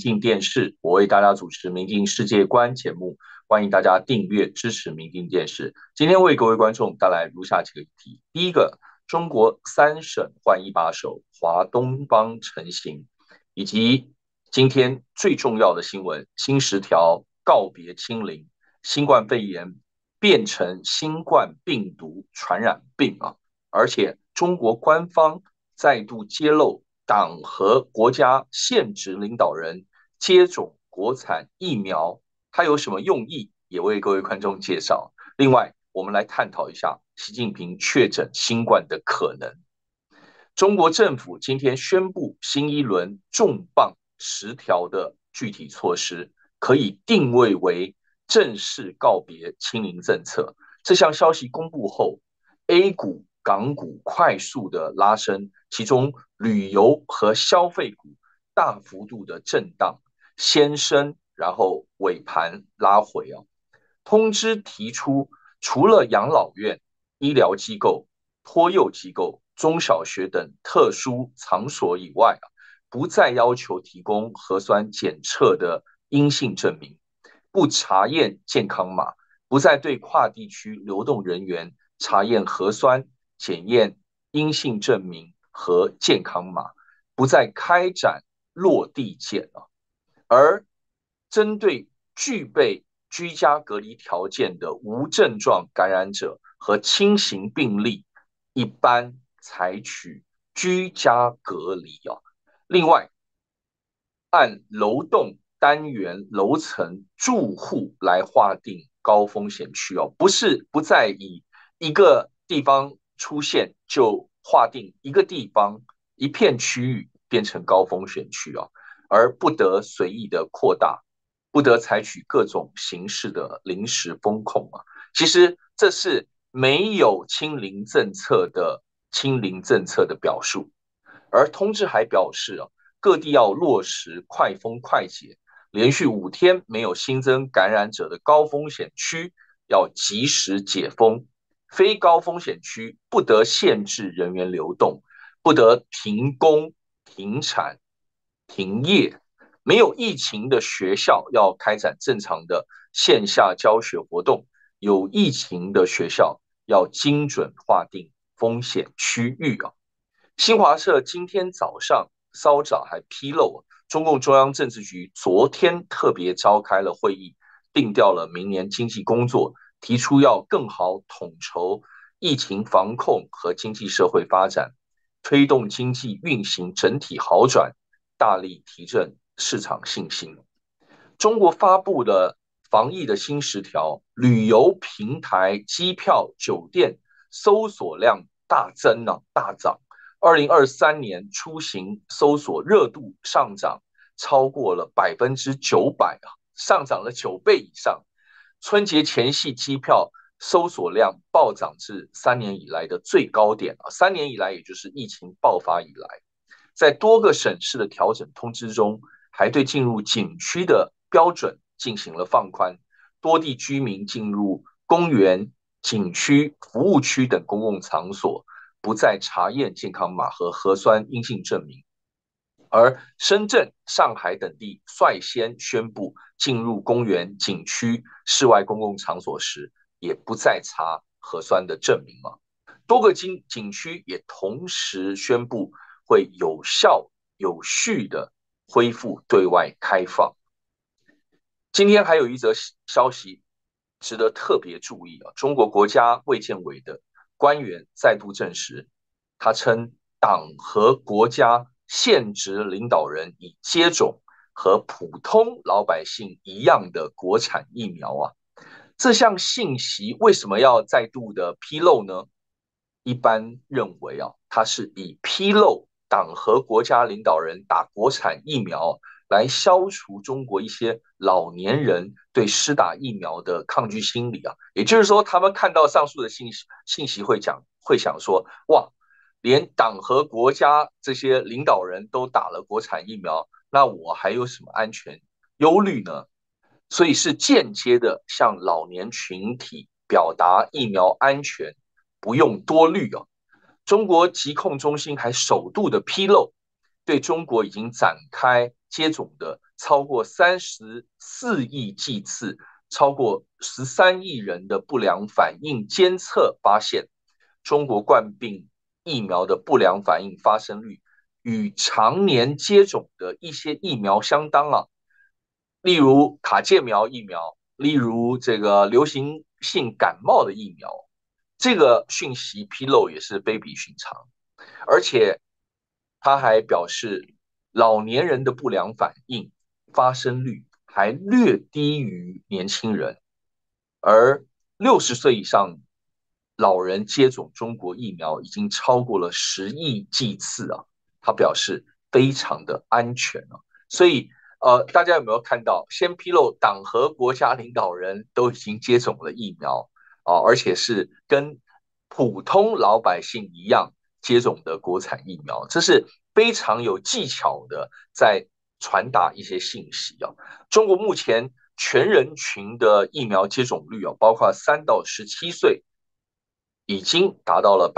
镜电视，我为大家主持《明镜世界观》节目，欢迎大家订阅支持明镜电视。今天为各位观众带来如下几个议题：第一个，中国三省换一把手，华东帮成型，以及今天最重要的新闻：新十条告别清零，新冠肺炎变成新冠病毒传染病啊！而且中国官方再度揭露党和国家现职领导人接种国产疫苗，它有什么用意，也为各位观众介绍。另外，我们来探讨一下习近平确诊新冠的可能。中国政府今天宣布新一轮重磅10条的具体措施，可以定位为正式告别清零政策。这项消息公布后，A 股、港股快速的拉升，其中旅游和消费股大幅度的震荡，先升，然后尾盘拉回啊。通知提出，除了养老院、医疗机构、托幼机构、中小学等特殊场所以外，不再要求提供核酸检测的阴性证明，不查验健康码，不再对跨地区流动人员查验核酸检验阴性证明和健康码，不再开展落地检了。而针对具备居家隔离条件的无症状感染者和轻型病例，一般采取居家隔离啊。另外，按楼栋、单元、楼层、住户来划定高风险区哦，不再以一个地方出现就划定一个地方一片区域变成高风险区哦，而不得随意的扩大，不得采取各种形式的临时封控啊。其实这是没有清零政策的表述，而通知还表示啊，各地要落实快封快解，连续5天没有新增感染者的高风险区要及时解封，非高风险区不得限制人员流动，不得停工、停产、停业。没有疫情的学校要开展正常的线下教学活动，有疫情的学校要精准划定风险区域啊。新华社今天早上稍早还披露，中共中央政治局昨天特别召开了会议，定调了明年经济工作，提出要更好统筹疫情防控和经济社会发展，推动经济运行整体好转，大力提振市场信心。中国发布的防疫的新10条，旅游平台、机票、酒店搜索量大增啊，大涨。2023年出行搜索热度上涨超过了900%啊，上涨了9倍以上。春节前夕机票搜索量暴涨至3年以来的最高点啊，3年以来也就是疫情爆发以来，在多个省市的调整通知中，还对进入景区的标准进行了放宽，多地居民进入公园、景区、服务区等公共场所，不再查验健康码和核酸阴性证明。而深圳、上海等地率先宣布，进入公园、景区、室外公共场所时，也不再查核酸的证明了。多个景区也同时宣布会有效、有序的恢复对外开放。今天还有一则消息值得特别注意啊，中国国家卫健委的官员再度证实，他称党和国家现职领导人已接种和普通老百姓一样的国产疫苗啊。这项信息为什么要再度的披露呢？一般认为啊，它是以披露党和国家领导人打国产疫苗来消除中国一些老年人对施打疫苗的抗拒心理啊。也就是说，他们看到上述的信息会想说，哇，连党和国家这些领导人都打了国产疫苗，那我还有什么安全忧虑呢？所以是间接的向老年群体表达疫苗安全，不用多虑啊。中国疾控中心还首度的披露，对中国已经展开接种的超过34亿剂次，超过13亿人的不良反应监测发现，中国冠病疫苗的不良反应发生率与常年接种的一些疫苗相当啊，例如卡介苗疫苗，例如这个流行性感冒的疫苗，这个讯息披露也是非比寻常。而且他还表示，老年人的不良反应发生率还略低于年轻人，而60岁以上老人接种中国疫苗已经超过了10亿剂次啊，他表示非常的安全啊，所以大家有没有看到，先披露党和国家领导人都已经接种了疫苗啊，而且是跟普通老百姓一样接种的国产疫苗，这是非常有技巧的在传达一些信息啊。中国目前全人群的疫苗接种率啊，包括3到17岁，已经达到了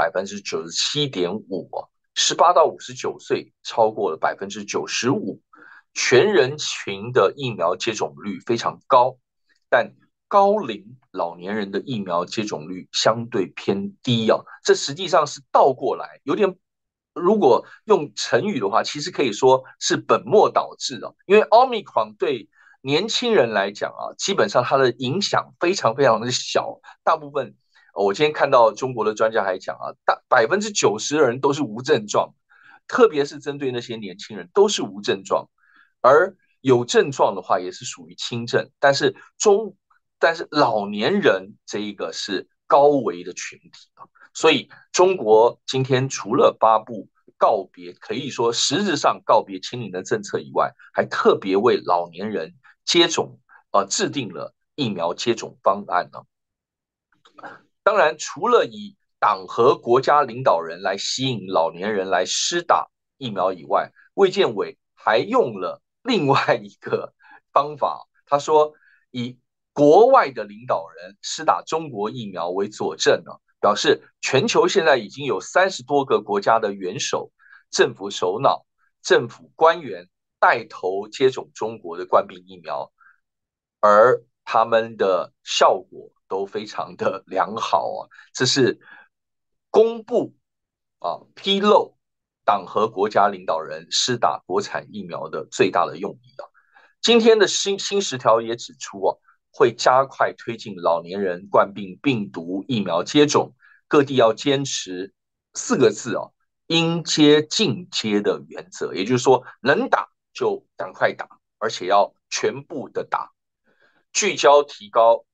97.5%， 18到59岁超过了95%，全人群的疫苗接种率非常高，但高龄老年人的疫苗接种率相对偏低啊，这实际上是倒过来，有点。如果用成语的话，其实可以说是本末倒置啊。因为奥密克戎对年轻人来讲啊，基本上它的影响非常非常的小，大部分我今天看到中国的专家还讲啊，90%的人都是无症状，特别是针对那些年轻人都是无症状，而有症状的话也是属于轻症，但是老年人这一个是高危的群体啊，所以中国今天除了发布告别，可以说实质上告别清零的政策以外，还特别为老年人接种制定了疫苗接种方案呢。当然，除了以党和国家领导人来吸引老年人来施打疫苗以外，卫健委还用了另外一个方法，他说以国外的领导人施打中国疫苗为佐证呢，表示全球现在已经有30多个国家的元首、政府首脑、政府官员带头接种中国的冠病疫苗，而他们的效果都非常的良好啊，这是公布披露党和国家领导人施打国产疫苗的最大的用意啊。今天的新十条也指出啊，会加快推进老年人冠病病毒疫苗接种，各地要坚持4个字啊，应接尽接的原则，也就是说，能打就赶快打，而且要全部的打。聚焦提高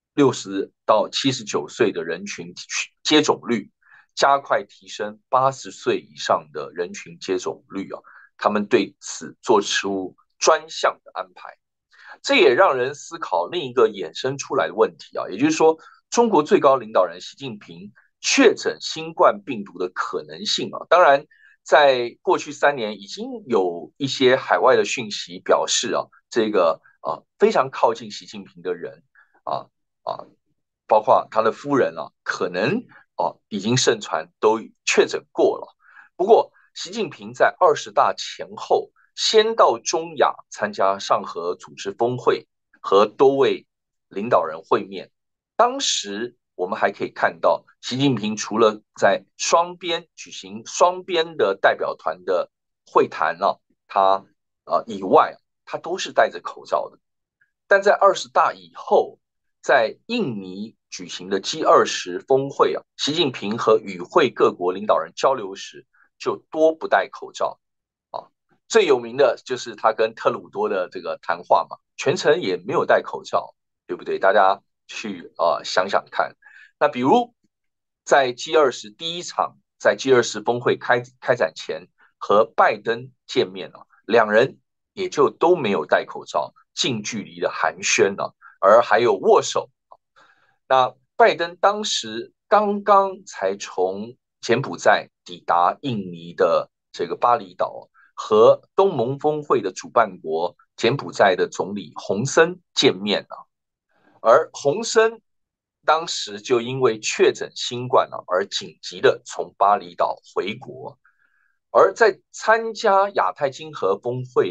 60到79岁的人群接种率，加快提升80岁以上的人群接种率啊，他们对此做出专项的安排。这也让人思考另一个衍生出来的问题啊，也就是说，中国最高领导人习近平确诊新冠病毒的可能性啊。当然，在过去3年，已经有一些海外的讯息表示啊，这个非常靠近习近平的人啊啊，包括他的夫人啊，可能已经盛传都确诊过了。不过，习近平在20大前后，先到中亚参加上合组织峰会，和多位领导人会面。当时我们还可以看到，习近平除了在双边举行双边的代表团的会谈他以外，他都是戴着口罩的。但在20大以后，在印尼举行的 G20 峰会习近平和与会各国领导人交流时，就多不戴口罩啊。最有名的就是他跟特鲁多的这个谈话嘛，全程也没有戴口罩，对不对？大家去想想看。那比如在 G20 第一场，在 G20 峰会开展前和拜登见面两人也就都没有戴口罩，近距离的寒暄而还有握手。那拜登当时刚刚才从柬埔寨抵达印尼的这个巴厘岛，和东盟峰会的主办国柬埔寨的总理洪森见面而洪森当时就因为确诊新冠而紧急的从巴厘岛回国。而在参加亚太经合峰会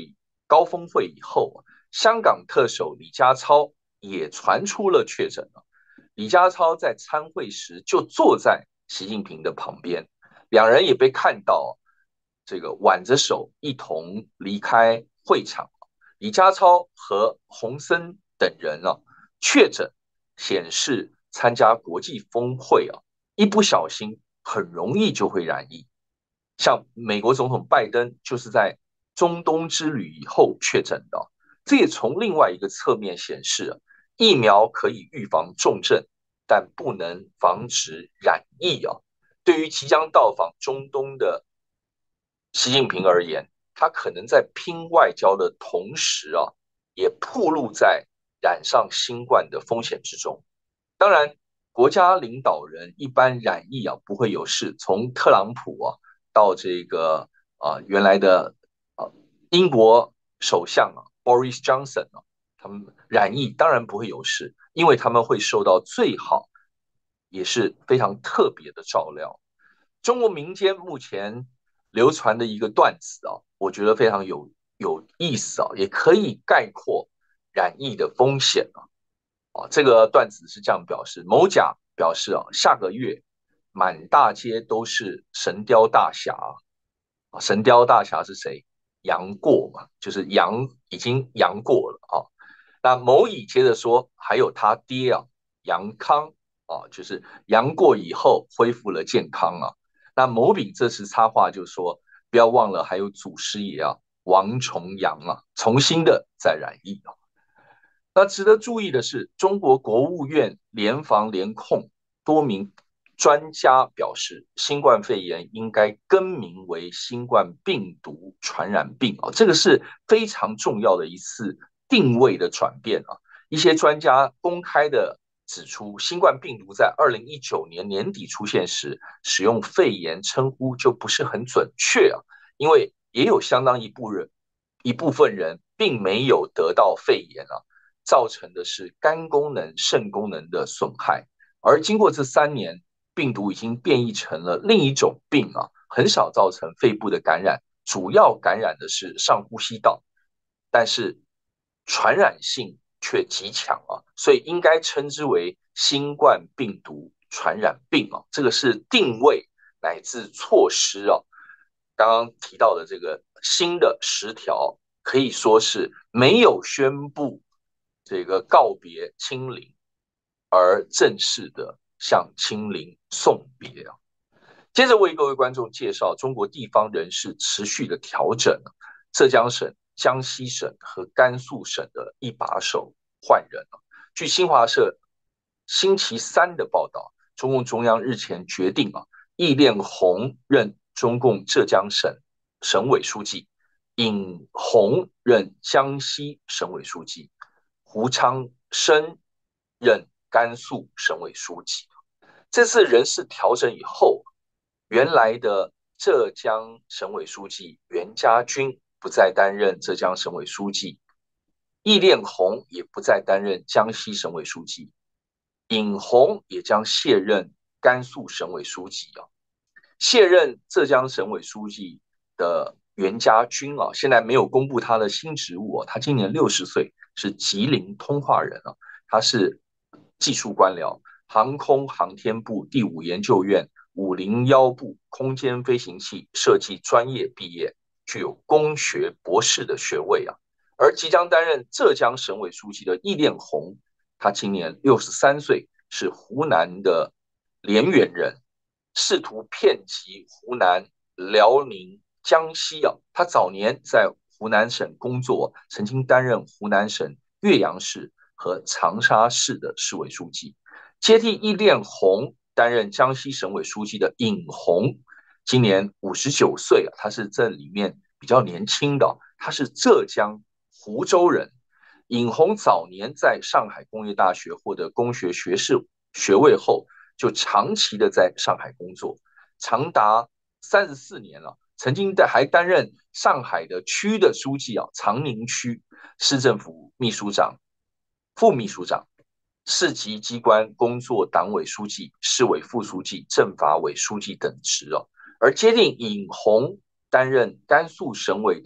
高峰会以后，香港特首李家超也传出了确诊了。李家超在参会时就坐在习近平的旁边，两人也被看到这个挽着手一同离开会场。李家超和洪森等人确诊，显示参加国际峰会一不小心很容易就会染疫。像美国总统拜登就是在中东之旅以后确诊的，这也从另外一个侧面显示，疫苗可以预防重症，但不能防止染疫对于即将到访中东的习近平而言，他可能在拼外交的同时也暴露在染上新冠的风险之中。当然，国家领导人一般染疫不会有事，从特朗普到这个原来的英国首相Boris Johnson 他们染疫当然不会有事，因为他们会受到最好也是非常特别的照料。中国民间目前流传的一个段子我觉得非常有意思也可以概括染疫的风险这个段子是这样表示：某甲表示下个月满大街都是神雕大侠神雕大侠是谁？杨过嘛，就是杨已经杨过了那某乙接着说，还有他爹杨康就是杨过以后恢复了健康那某丙这次插话就说，不要忘了还有祖师爷王重阳重新的再染疫那值得注意的是，中国国务院联防联控多名专家表示，新冠肺炎应该更名为新冠病毒传染病这个是非常重要的一次定位的转变一些专家公开的指出，新冠病毒在2019年年底出现时，使用肺炎称呼就不是很准确因为也有相当一部分人并没有得到肺炎造成的是肝功能、肾功能的损害。而经过这3年，病毒已经变异成了另一种病很少造成肺部的感染，主要感染的是上呼吸道，但是传染性却极强所以应该称之为新冠病毒传染病这个是定位乃至措施刚刚提到的这个新的10条，可以说是没有宣布这个告别清零，而正式的向清零送别接着为各位观众介绍中国地方人事持续的调整浙江省、江西省和甘肃省的一把手换人据新华社星期三的报道，中共中央日前决定易炼红任中共浙江省省委书记，尹红任江西省委书记，胡昌生任甘肃省委书记。这次人事调整以后，原来的浙江省委书记袁家军不再担任浙江省委书记，易炼红也不再担任江西省委书记，尹红也将卸任甘肃省委书记卸任浙江省委书记的袁家军现在没有公布他的新职务他今年60岁，是吉林通化人他是技术官僚，航空航天部第5研究院501部空间飞行器设计专业毕业，具有工学博士的学位而即将担任浙江省委书记的易炼红，他今年63岁，是湖南的涟源人，试图遍及湖南、辽宁、江西他早年在湖南省工作，曾经担任湖南省岳阳市和长沙市的市委书记。接替易炼红担任江西省委书记的尹红，今年59岁他是这里面比较年轻的他是浙江湖州人。尹红早年在上海工业大学获得工学学士学位后，就长期的在上海工作，长达34年了。曾经还担任上海的区的书记长宁区市政府秘书长、副秘书长、市级机关工作党委书记、市委副书记、政法委书记等职而接替尹红担任甘肃省委的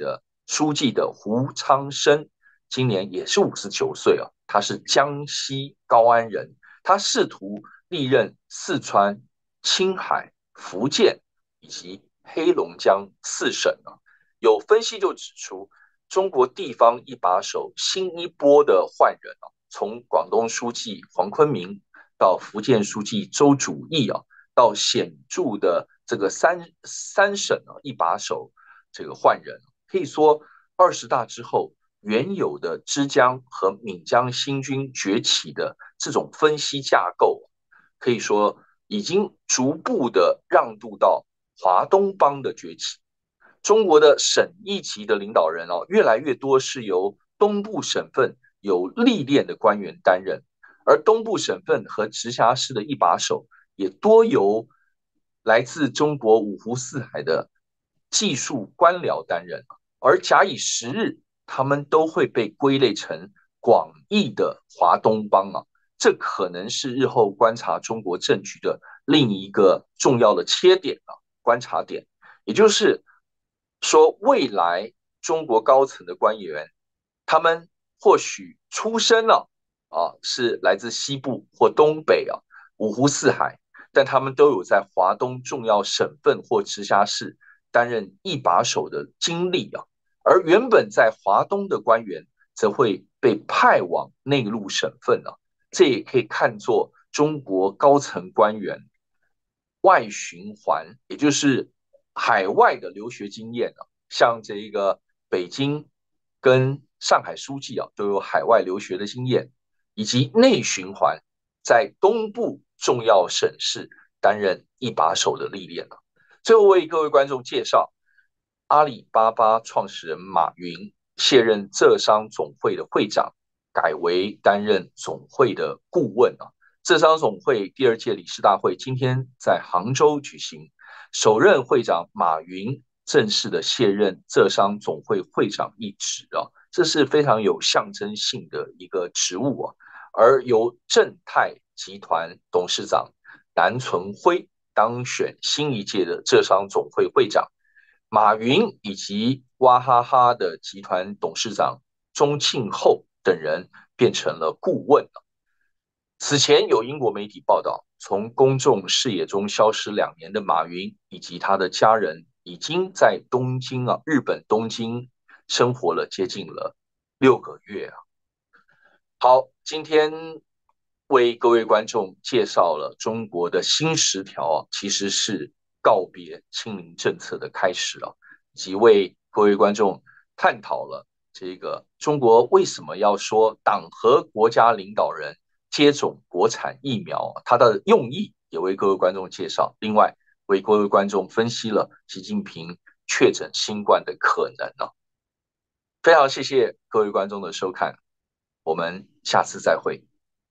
书记的胡昌生，今年也是59岁啊，他是江西高安人，他试图历任四川、青海、福建以及黑龙江4省啊。有分析就指出，中国地方一把手新一波的换人啊，从广东书记黄坤明到福建书记周主义啊，到显著的这个三省啊一把手这个换人，可以说20大之后，原有的枝江和闽江新军崛起的这种分析架构，可以说已经逐步的让渡到华东帮的崛起。中国的省一级的领导人哦，越来越多是由东部省份有历练的官员担任，而东部省份和直辖市的一把手也多由来自中国五湖四海的技术官僚担任，而假以时日，他们都会被归类成广义的华东帮啊。这可能是日后观察中国政局的另一个重要的切点啊，观察点，也就是说，未来中国高层的官员，他们或许出身了是来自西部或东北啊，五湖四海，但他们都有在华东重要省份或直辖市担任一把手的经历啊。而原本在华东的官员，则会被派往内陆省份啊。这也可以看作中国高层官员外循环，也就是海外的留学经验啊，像这个北京跟上海书记啊，都有海外留学的经验，以及内循环在东部重要省市担任一把手的历练啊。最后为各位观众介绍，阿里巴巴创始人马云卸任浙商总会的会长，改为担任总会的顾问啊。浙商总会第2届理事大会今天在杭州举行，首任会长马云正式的卸任浙商总会会长一职啊，这是非常有象征性的一个职务啊。而由正泰集团董事长南存辉当选新一届的浙商总会会长，马云以及娃哈哈的集团董事长钟庆后等人变成了顾问了。此前有英国媒体报道，从公众视野中消失2年的马云以及他的家人，已经在东京啊，日本东京生活了接近了6个月啊。好，今天为各位观众介绍了中国的新10条啊，其实是告别清零政策的开始啊，以及为各位观众探讨了这个中国为什么要说党和国家领导人接种国产疫苗，它的用意也为各位观众介绍。另外，为各位观众分析了习近平确诊新冠的可能啊。非常谢谢各位观众的收看，我们下次再会。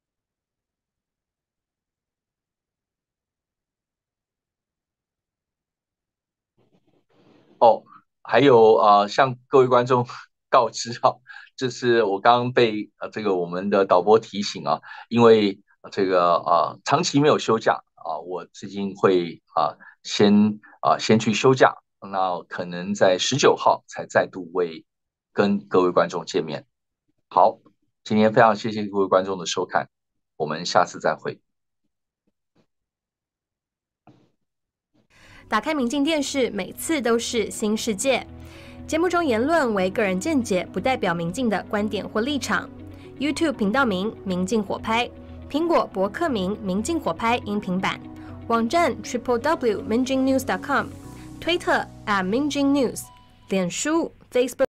哦，还有向各位观众告知啊，这是我刚刚被这个我们的导播提醒啊，因为这个长期没有休假啊，我最近会先去休假，那可能在19号才再度跟各位观众见面。好，今天非常谢谢各位观众的收看，我们下次再会。 打开明镜电视，每次都是新世界。节目中言论为个人见解，不代表明镜的观点或立场。YouTube 频道名：明镜火拍，苹果博客名：明镜火拍音频版，网站 www.minjingnews.com， 推特@minjingnews， 脸书 Facebook。